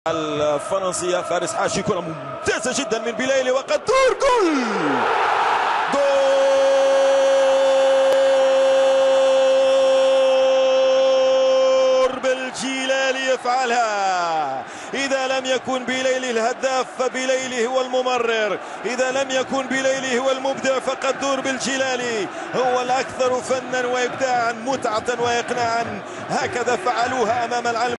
الفرنسية. فارس حاشي، كرة ممتازة جدا من بلايلي وقد دور جول بالجيلالي يفعلها. إذا لم يكن بلايلي الهداف فبلايلي هو الممرر، إذا لم يكن بلايلي هو المبدع فقد دور بالجيلالي هو الأكثر فنا وإبداعا، متعة وإقناعا. هكذا فعلوها أمام العالم.